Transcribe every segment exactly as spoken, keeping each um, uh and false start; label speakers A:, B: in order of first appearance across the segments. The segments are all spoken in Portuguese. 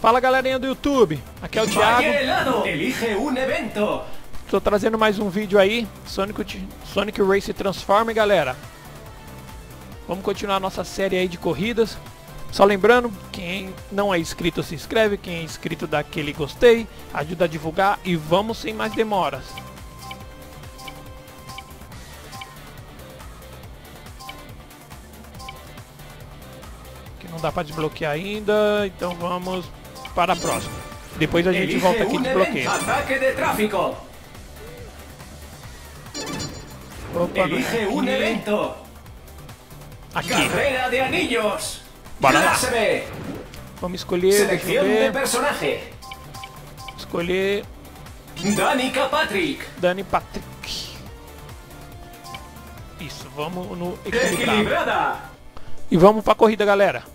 A: Fala galerinha do YouTube, aqui é o Thiago.
B: Elige um evento.
A: Tô trazendo mais um vídeo aí, Sonic, Sonic Race Transform, galera. Vamos continuar a nossa série aí de corridas. Só lembrando, quem não é inscrito se inscreve, quem é inscrito dá aquele gostei, ajuda a divulgar e vamos sem mais demoras. Que não dá para desbloquear ainda, então vamos para a próxima. Depois a gente
B: Elige
A: volta aqui e
B: um
A: desbloqueia.
B: evento. Ataque de tráfico.
A: Opa,
B: Elige um
A: aqui.
B: evento.
A: Aqui.
B: Carrera de anillos.
A: Bora lá.
B: Clase B.
A: Vamos escolher, deixa eu
B: Selección de
A: ver.
B: personaje.
A: Escolher
B: Danica Patrick.
A: Dani Patrick. Isso, vamos no equilibrado.
B: Equilibrada.
A: E vamos pra corrida, galera.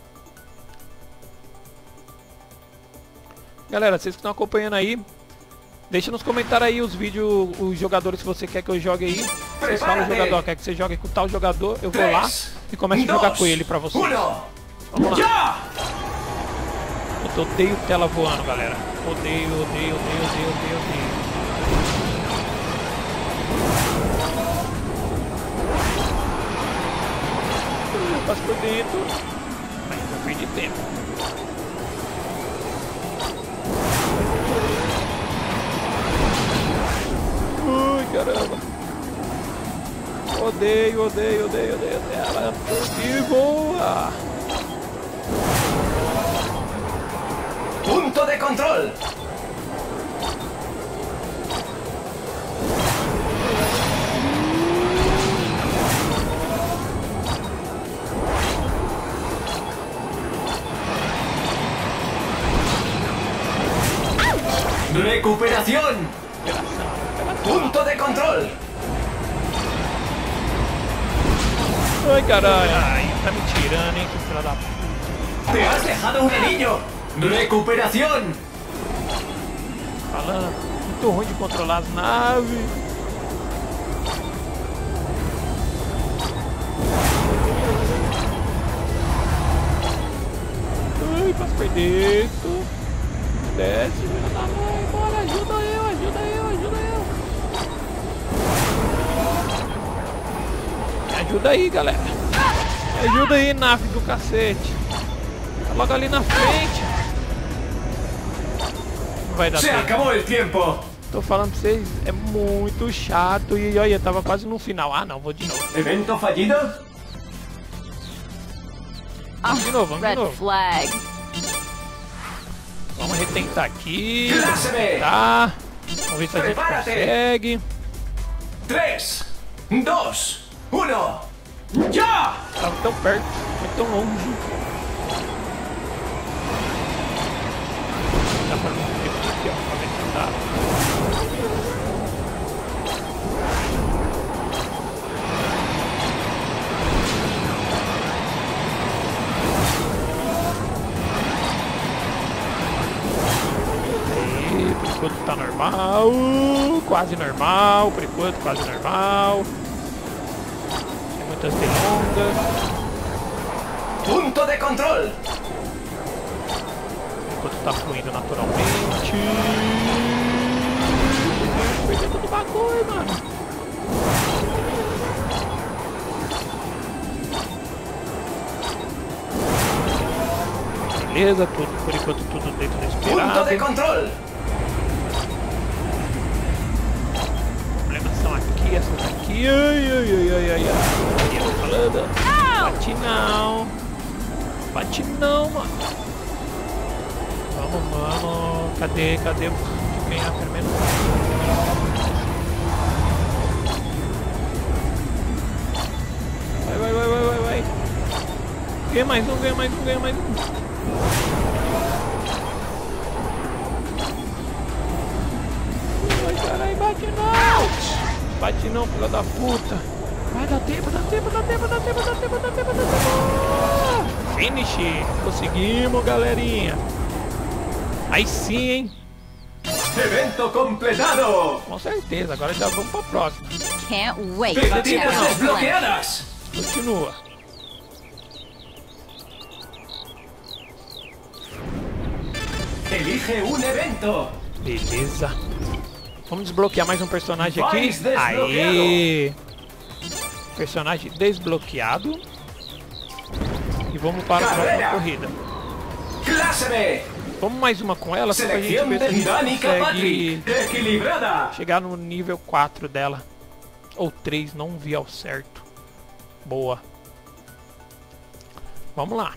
A: Galera, vocês que estão acompanhando aí, deixa nos comentários aí os vídeos, os jogadores que você quer que eu jogue aí. Vocês falam o jogador, quer que você jogue com tal jogador, eu vou lá e começo a jogar com ele pra vocês. Vamos lá. Eu odeio tela voando, galera. Odeio, odeio, odeio, odeio, odeio, odeio. Eu passo por dentro. Mas não perdi tempo. Ui, caramba. Odeio, odeio, odeio, odeio ela. E boa!
B: Punto de control. Recuperación. Punto de control.
A: Ai, caralho. Ai, tá me tirando, hein, que filha da puta.
B: Te has dejado un anillo. Recuperación.
A: Falando, muito ruim de controlar as naves. Ai, passo por dentro. Desce, filha da mãe, bora, ajuda eu, ajuda eu, ajuda eu. Me ajuda aí, galera. Me ajuda aí, nave do cacete. Tá logo ali na frente. Não vai dar
B: Se
A: tempo.
B: acabó el tiempo.
A: Tô falando pra vocês, é muito chato e olha, tava quase no final. Ah não, vou de novo.
B: Evento fallido.
A: Vamos de novo, vamos de
C: Red
A: novo.
C: flag.
A: Vamos retentar aqui.
B: Clase B.
A: Tá. Vamos ver se a gente
B: Prepárate.
A: consegue.
B: Tres, dos, uno. ¡Ya!
A: Tava tão perto, mas tão longe. Dá pra ver aqui, ó, pra ver se tá. Aí, por enquanto tá normal. Quase normal, por enquanto quase normal. Sem muitas delongas.
B: Punto de control.
A: Enquanto tá fluindo naturalmente. Perdi todo o bagulho, mano. Beleza, tudo, por enquanto tudo dentro do
B: Punto de
A: esperado.
B: control.
A: Os problemas são aqui, essas aqui. Ai, ai, ai, ai, ai, ai. Eu tô falando. Bate não. Bate não, mano. Vamos, vamos. Cadê, cadê? Vou ganhar primeiro. Vai, vai, vai, vai, vai, vai. Ganha mais um, ganha mais um, ganha mais um. Ai, caralho, bate não. Bate não, filha da puta. Vai, dá tempo, dá tempo, dá tempo, dá tempo, dá tempo, dá tempo, dá tempo. Finish. Conseguimos, galerinha. Aí sim, hein?
B: Evento completado.
A: Com certeza, agora já vamos pra próxima.
C: Can't wait to check
B: Pegatinas
C: out Flint.
B: desbloqueadas.
A: Continua.
B: Elige un evento.
A: Beleza. Vamos desbloquear mais um personagem aqui.
B: Mais desbloqueado.
A: Aê! Personagem desbloqueado. E vamos para a próxima
B: Carrera.
A: corrida.
B: Clase B.
A: Vamos mais uma com ela, só pra gente
B: Selección
A: ver se a
B: de
A: gente
B: Danica
A: consegue
B: Patrick. Equilibrada.
A: chegar no nível quatro dela. Ou três, não vi ao certo. Boa. Vamos lá.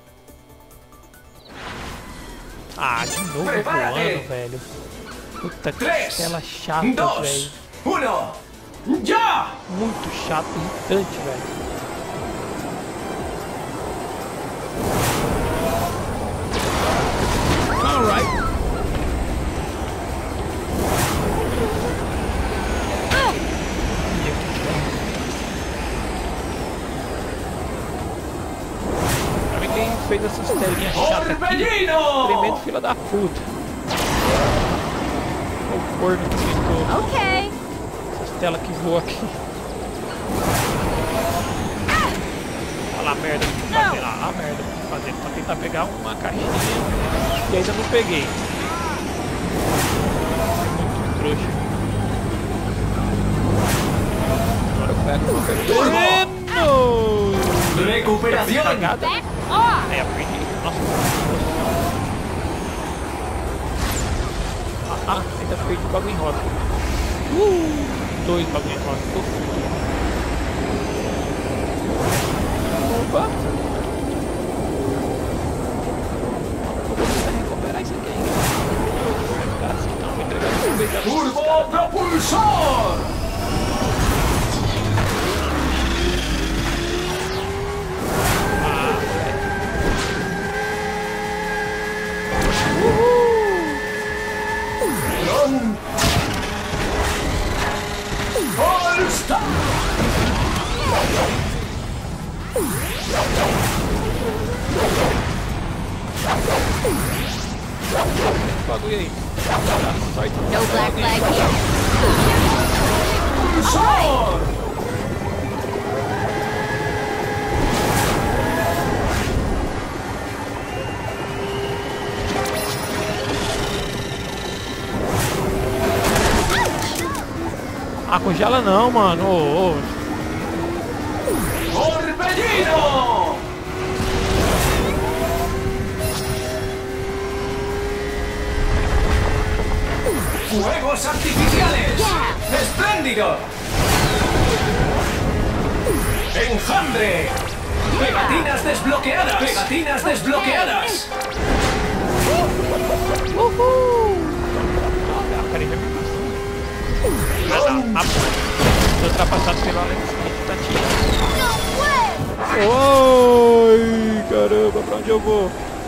A: Ah, de novo
B: Prepárate.
A: voando, velho. Puta que
B: Três,
A: tela chata, velho.
B: dos, uno. ¡Ya!
A: Muito chato, irritante, velho. Alright. Pra ver quem fez essas telinhas chatas aqui.
B: ¡Torbellino!
A: Tremendo fila da puta. O corno que ficou.
C: Okay.
A: Essas telas que voam aqui. Olha lá a merda que eu tô fazendo. Ah, a merda que eu tô fazendo. Pra tentar pegar uma caixinha. E ainda não peguei. Muito trouxa. Agora eu pego uma perdendo.
B: Recuperación.
A: Cagada.
C: Back off.
A: É, aprendi. Nossa. Ah, ah, ainda perdi o bagulho em roda. Uh, dois bagulho em roda. Tô fudido. Opa. Eu vou tentar recuperar isso aqui ainda. Vai ficar assim, não. Vou entregar essa vez da
B: Turbo propulsor.
A: Ah, velho.
B: Ron. All Star.
A: Bagulho aí. Sorte.
C: No black flag here.
B: Propulsor.
A: Ah, congela não, mano. Ô, ô.
B: Torbellino. Fuegos artificiales.
C: Yeah.
B: Espléndido. Enjambre. Pegatinas desbloqueadas. Pegatinas desbloqueadas.
A: Ah, peraí, já me passou. Ah, não. Ah, tô ultrapassado pelo Alex Smith, Tatinha.
C: No way.
A: Oi, caramba, pra onde eu vou?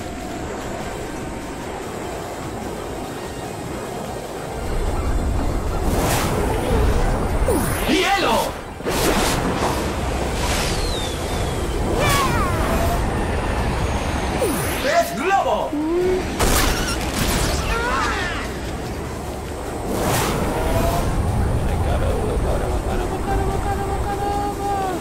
B: Hielo. Pez globo.
A: Ai, caramba, caramba, caramba, caramba, caramba, caramba.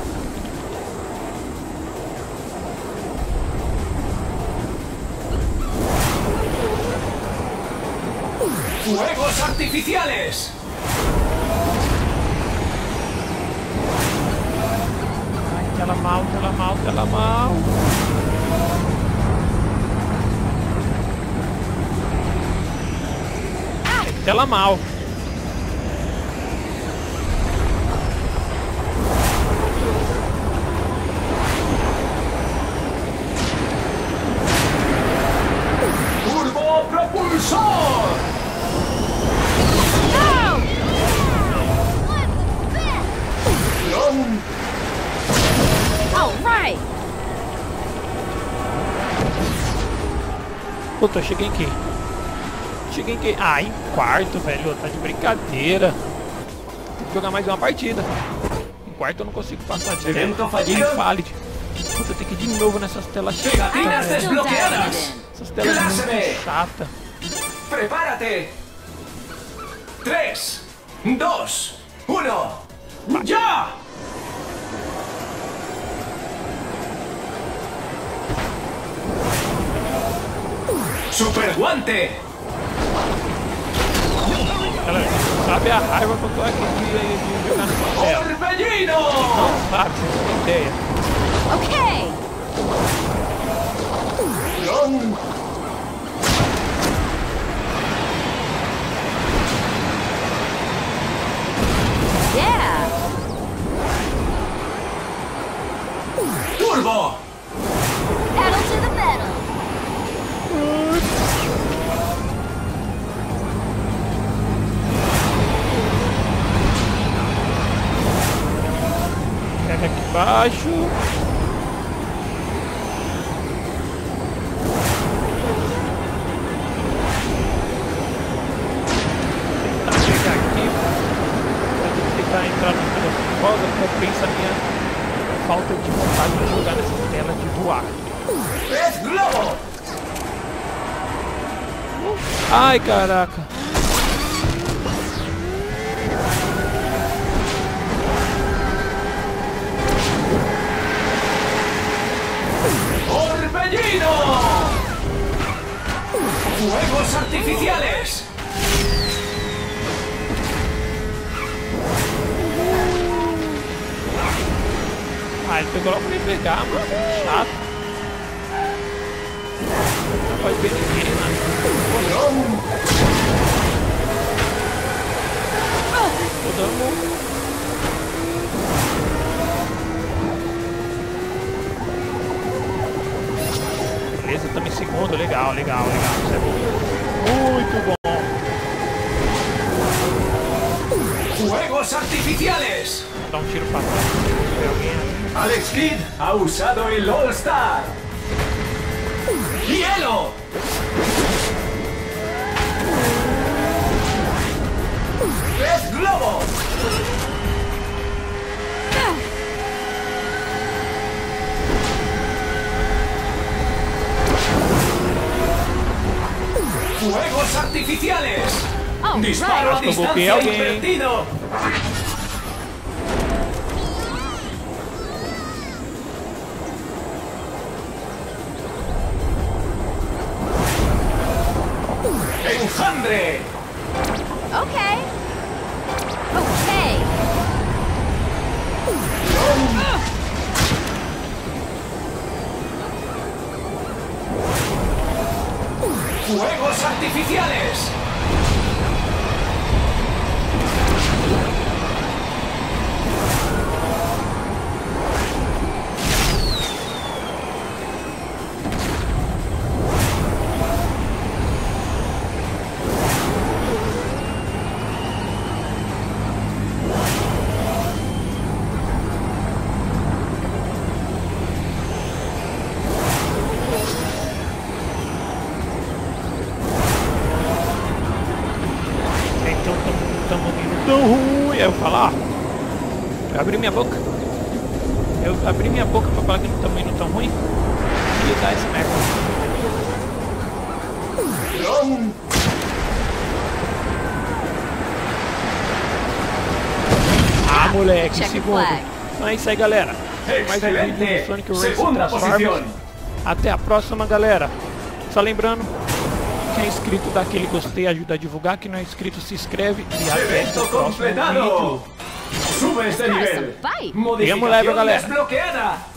B: Fuegos artificiales.
A: Ai, tela mal, tela mal, tela mal. Tela mal.
B: Turbo propulsor.
C: No.
B: Ron.
C: All right.
A: Puta, eu cheguei em quem? Cheguei em quem? Ah, em quarto, velho. Tá de brincadeira. Tem que jogar mais uma partida. Em quarto eu não consigo passar direto.
B: Evento fallido.
A: Invalid. Puta, tem que ir de novo nessas telas chatas,
B: Pegatinas
A: velho.
B: desbloqueadas.
A: Essas telas
B: Clase B.
A: muito chatas.
B: Prepárate. Tres, dos, uno. ¡Ya! Super guante.
A: Galera, sabe a raiva que eu tô aqui de, de jogar nessa tela.
B: Torbellino.
A: Não sabe, você não tem ideia.
C: Okay.
B: Long.
C: Yeah.
B: Turbo.
C: Pedal to the metal.
A: Pega aqui embaixo. Tentar pegar aqui. Tentar entrar no negócio de roda, compensa a minha falta de vontade de jogar nessa tela de voar.
B: Pez globo.
A: Ai, caraca.
B: Torbellino. Fuegos artificiales.
A: Ah, ele pegou logo pra me pegar, mano. Chato. Não pode ver ninguém, mano. Tô dando. Beleza, estamos em segundo. Legal, legal, legal. Isso é bom. Muito bom.
B: Fuegos artificiales.
A: Vou dar um tiro pra trás. Se tiver alguém ali.
B: Alex Kidd ha usado el All Star. ¡Hielo! ¡Pez globo! ¡Fuegos artificiales!
C: All
B: ¡Disparo a
C: right.
A: Acho que eu golpeei
B: distancia
A: alguém.
B: invertido! ¡Enjambre!
C: Okay. Okay.
B: ¡Fuegos artificiales!
A: Então estamos indo tão ruim. Aí eu falar, eu abri minha boca. Eu abri minha boca pra falar que não estamos indo tão ruim. E dar esse merda.
B: Long.
A: Ah, moleque,
C: Check
A: segundo.
C: flag.
A: Então é isso aí, galera. Mais um vídeo
B: Excelente.
A: do Sonic Racing
B: Segunda
A: Transformers.
B: posición.
A: Até a próxima, galera. Só lembrando, quem é inscrito dá aquele gostei, ajuda a divulgar. Quem não é inscrito se inscreve e até
B: Evento
A: o próximo
B: completado.
A: vídeo.
B: Sube este
C: Start
B: nivel.
C: some fight.
A: Digamos leve,
B: Modificación
A: galera.
B: desbloqueada.